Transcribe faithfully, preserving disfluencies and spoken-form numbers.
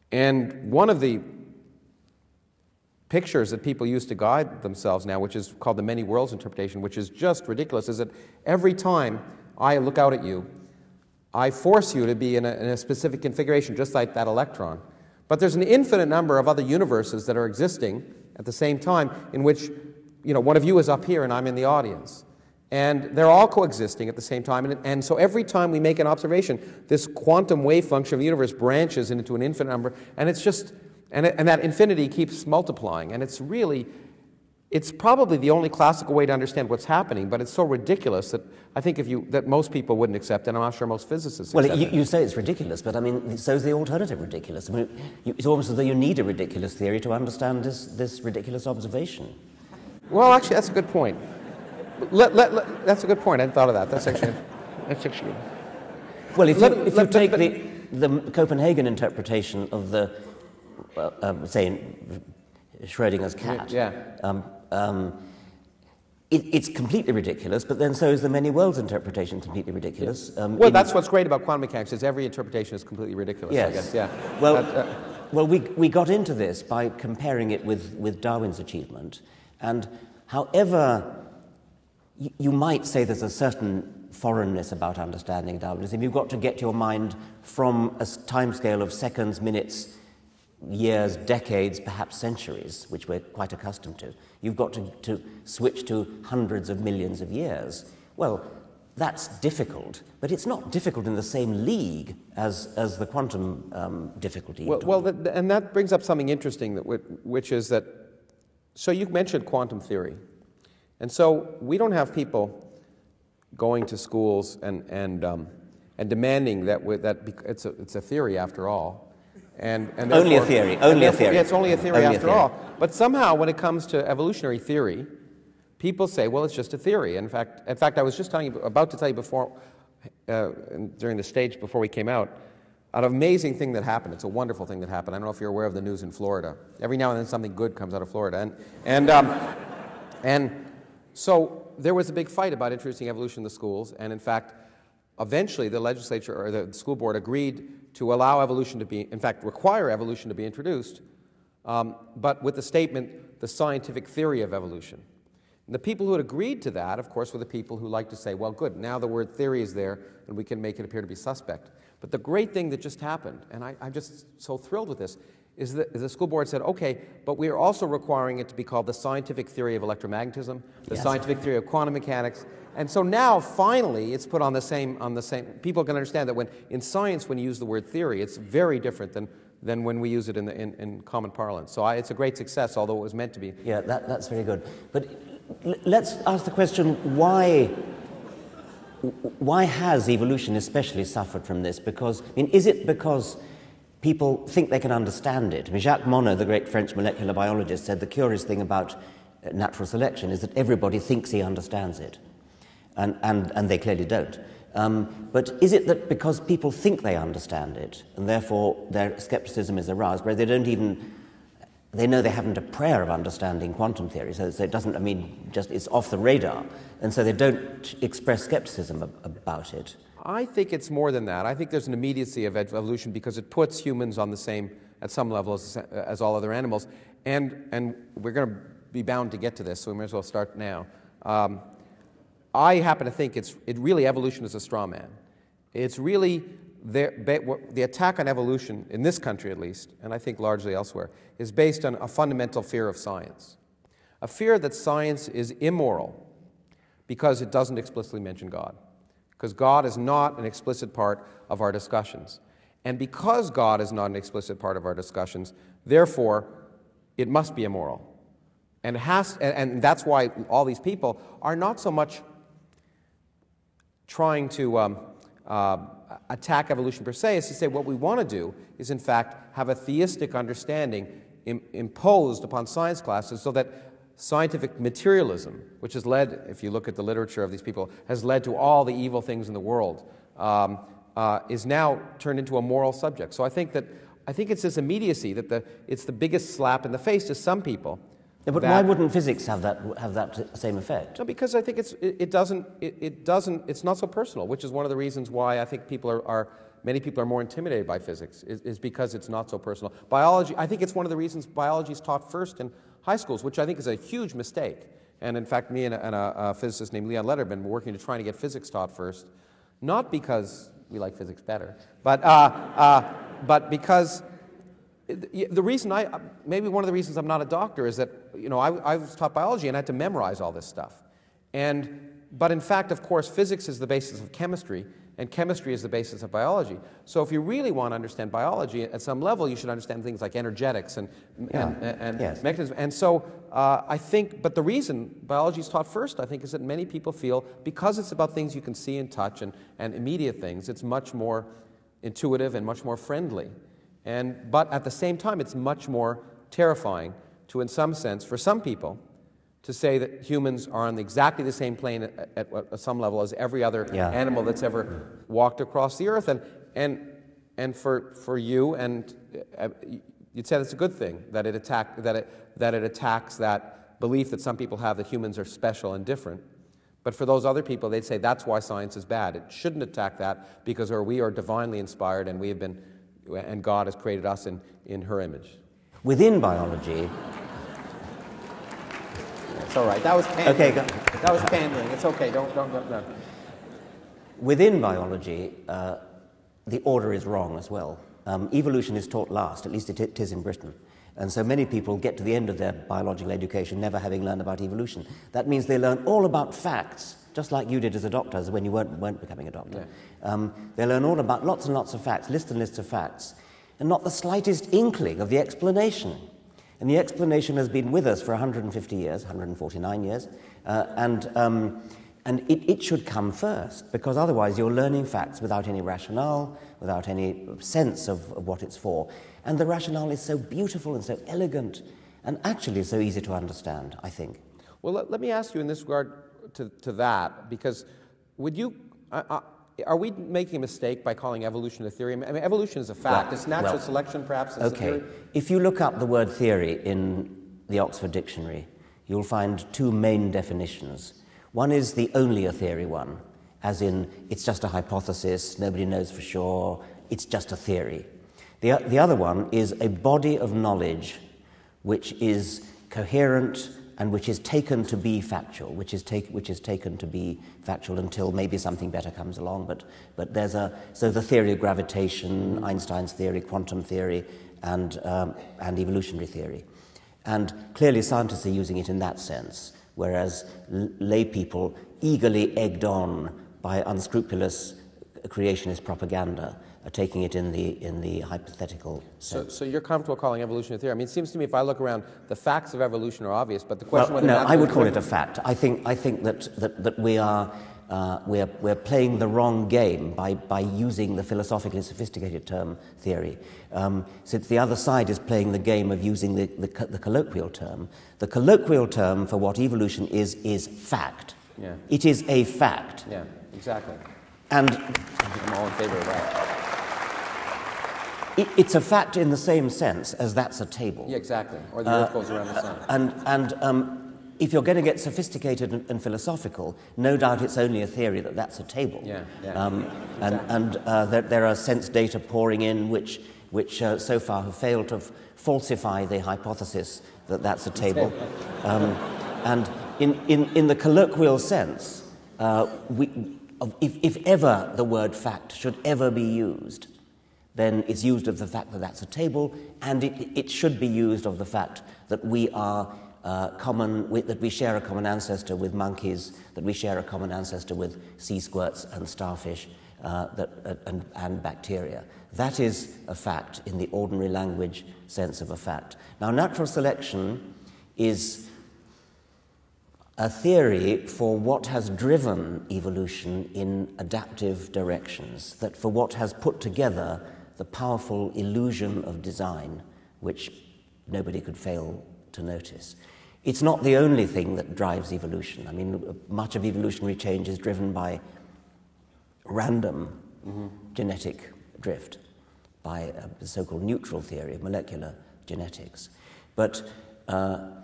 And one of the pictures that people use to guide themselves now, which is called the many worlds interpretation, which is just ridiculous, is that every time I look out at you, I force you to be in a, in a specific configuration, just like that electron. But there's an infinite number of other universes that are existing at the same time in which, you know, one of you is up here and I'm in the audience. And they're all coexisting at the same time. And, and so every time we make an observation, this quantum wave function of the universe branches into an infinite number. And it's just, and, it, and that infinity keeps multiplying. And it's really, it's probably the only classical way to understand what's happening, but it's so ridiculous that I think if you, that most people wouldn't accept, and I'm not sure most physicists well, accept you, it. you say it's ridiculous, but I mean, so is the alternative ridiculous. I mean, you, it's almost as though you need a ridiculous theory to understand this, this ridiculous observation. Well, actually, that's a good point. Let, let, let, that's a good point. I hadn't thought of that. That's actually, that's actually. Well, if you, let, if let, you take let, the, the Copenhagen interpretation of the, uh, um, say, Schrödinger's cat, yeah. um, um, it, it's completely ridiculous, but then so is the many worlds interpretation completely ridiculous. Um, well, that's what's great about quantum mechanics, is every interpretation is completely ridiculous, yes. I guess. Yeah. Well, uh, uh, well we, we got into this by comparing it with, with Darwin's achievement, and however you, you might say there's a certain foreignness about understanding Darwinism, you've got to get your mind from a timescale of seconds, minutes, years, decades, perhaps centuries, which we're quite accustomed to. You've got to, to switch to hundreds of millions of years. Well, that's difficult, but it's not difficult in the same league as, as the quantum um, difficulty. Well, well the, and that brings up something interesting, that, which is that, so you mentioned quantum theory. And so we don't have people going to schools and, and, um, and demanding that, we, that it's, a, it's a theory after all. And, and only a theory, only a theory. Yeah, it's only a theory only after a theory. all. But somehow, when it comes to evolutionary theory, people say, well, it's just a theory. In fact, in fact, I was just telling you, about to tell you before, uh, during the stage before we came out, an amazing thing that happened. It's a wonderful thing that happened. I don't know if you're aware of the news in Florida. Every now and then something good comes out of Florida. And, and, um, and so there was a big fight about introducing evolution in the schools. And in fact, eventually the legislature or the school board agreed to allow evolution to be, in fact, require evolution to be introduced, um, but with the statement, the scientific theory of evolution. And the people who had agreed to that, of course, were the people who like to say, well, good, now the word theory is there, and we can make it appear to be suspect. But the great thing that just happened, and I, I'm just so thrilled with this, is that the school board said, okay, but we are also requiring it to be called the scientific theory of electromagnetism, the yes. scientific theory of quantum mechanics. And so now, finally, it's put on the same, on the same, people can understand that when, in science, when you use the word theory, it's very different than, than when we use it in, the, in, in common parlance. So I, it's a great success, although it was meant to be. Yeah, that, that's very good. But l let's ask the question, why, why has evolution especially suffered from this? Because, I mean, is it because people think they can understand it? I mean, Jacques Monod, the great French molecular biologist, said the curious thing about natural selection is that everybody thinks he understands it. And, and, and they clearly don't. Um, but is it that because people think they understand it, and therefore their skepticism is aroused, where they don't even, they know they haven't a prayer of understanding quantum theory, so, so it doesn't, I mean, just it's off the radar, and so they don't express skepticism ab about it? I think it's more than that. I think there's an immediacy of evolution because it puts humans on the same, at some level, as, as all other animals. And, and we're going to be bound to get to this, so we might as well start now. Um, I happen to think it's, it really, evolution is a straw man. It's really, the, the attack on evolution, in this country at least, and I think largely elsewhere, is based on a fundamental fear of science. A fear that science is immoral because it doesn't explicitly mention God. Because God is not an explicit part of our discussions. And because God is not an explicit part of our discussions, therefore, it must be immoral. And, it has, and, and that's why all these people are not so much trying to um, uh, attack evolution per se, is to say what we want to do is, in fact, have a theistic understanding im imposed upon science classes so that scientific materialism, which has led, if you look at the literature of these people, has led to all the evil things in the world, um, uh, is now turned into a moral subject. So I think that I think it's this immediacy that the, it's the biggest slap in the face to some people. Yeah, but why wouldn't physics have that have that same effect? No, because I think it's it, it doesn't it, it doesn't it's not so personal, which is one of the reasons why I think people are, are many people are more intimidated by physics is, is because it's not so personal. Biology, I think it's one of the reasons biology is taught first in high schools, which I think is a huge mistake. And in fact, me and a, and a, a physicist named Leon Letterman were working to try to get physics taught first, not because we like physics better, but, uh, uh, but because the reason I, maybe one of the reasons I'm not a doctor is that, you know, I, I was taught biology and I had to memorize all this stuff. And, but in fact, of course, physics is the basis of chemistry, and chemistry is the basis of biology. So if you really want to understand biology at some level, you should understand things like energetics and, yeah. and, and yes. mechanisms. And so uh, I think, but the reason biology is taught first, I think, is that many people feel, because it's about things you can see and touch and, and immediate things, it's much more intuitive and much more friendly. And, but at the same time, it's much more terrifying to, in some sense, for some people, to say that humans are on exactly the same plane at, at, at some level as every other yeah. animal that's ever walked across the earth. And, and, and for, for you, and uh, you'd say that's a good thing, that it, attack, that, it, that it attacks that belief that some people have that humans are special and different. But for those other people, they'd say that's why science is bad. It shouldn't attack that because or we are divinely inspired and we have been, and God has created us in, in her image. Within biology... It's all right. That was pandering. Okay, go. That was pandering. It's okay. Don't, don't, don't. No. Within biology, uh, the order is wrong as well. Um, evolution is taught last, at least it, it is in Britain. And so many people get to the end of their biological education never having learned about evolution. That means they learn all about facts, just like you did as a doctor when you weren't, weren't becoming a doctor. Yeah. Um, they learn all about lots and lots of facts, lists and lists of facts, and not the slightest inkling of the explanation. And the explanation has been with us for one hundred fifty years, one hundred forty-nine years, uh, and, um, and it, it should come first, because otherwise you're learning facts without any rationale, without any sense of, of what it's for. And the rationale is so beautiful and so elegant, and actually so easy to understand, I think. Well, let, let me ask you in this regard to, to that, because would you... Uh, uh, Are we making a mistake by calling evolution a theory? I mean, evolution is a fact. Well, it's natural well, selection, perhaps. It's okay. a theory. If you look up the word theory in the Oxford Dictionary, you'll find two main definitions. One is the only a theory one, as in it's just a hypothesis, nobody knows for sure, it's just a theory. The, the other one is a body of knowledge which is coherent and which is taken to be factual, which is, take, which is taken to be factual until maybe something better comes along. But, but there's a, so the theory of gravitation, Einstein's theory, quantum theory, and, um, and evolutionary theory. And clearly scientists are using it in that sense, whereas lay people, eagerly egged on by unscrupulous creationist propaganda, are taking it in the, in the hypothetical sense. So, so you're comfortable calling evolution a theory? I mean, it seems to me if I look around, the facts of evolution are obvious, but the question well, whether... No, I would call it a fact. I think, I think that, that, that we are, uh, we're, we're playing the wrong game by, by using the philosophically sophisticated term theory. Um, since the other side is playing the game of using the, the, the colloquial term. The colloquial term for what evolution is, is fact. Yeah. It is a fact. Yeah, exactly. And I'm all in favor of that. It, it's a fact in the same sense as that's a table. Yeah, exactly. Or the Earth uh, goes around the sun. And, and um, if you're going to get sophisticated and, and philosophical, no doubt it's only a theory that that's a table. Yeah, yeah. Um, exactly. And, and uh, there, there are sense data pouring in which, which uh, so far have failed to f- falsify the hypothesis that that's a table. um, and in, in, in the colloquial sense, uh, we, if, if ever the word fact should ever be used, then it's used of the fact that that's a table, and it, it should be used of the fact that we are uh, common, with, that we share a common ancestor with monkeys, that we share a common ancestor with sea squirts and starfish uh, that, uh, and, and bacteria. That is a fact in the ordinary language sense of a fact. Now, natural selection is a theory for what has driven evolution in adaptive directions, that for what has put together the powerful illusion of design, which nobody could fail to notice. It's not the only thing that drives evolution. I mean, much of evolutionary change is driven by random mm-hmm. genetic drift, by the so-called neutral theory of molecular genetics. But uh,